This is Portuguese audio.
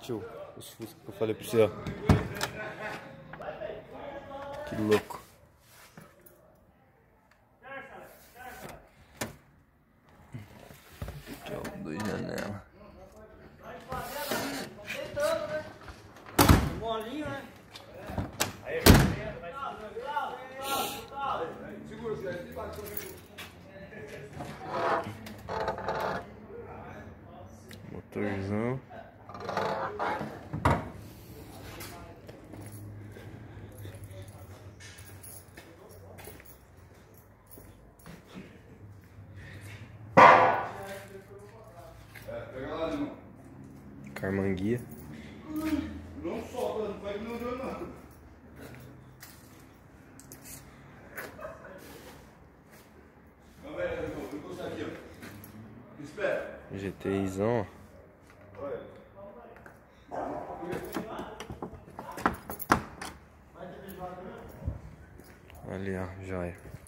tio. Os Fusca que eu falei pra você, ó. Que louco. Aqui, ó, 2 janelas. Molinho, né? Motorzão. Carmanguia. Não solta, não faz que não deu nada. Não, velho, eu vou encostar aqui, ó. Espera. GTIzão, ó. Olha. Ali, ó, joia.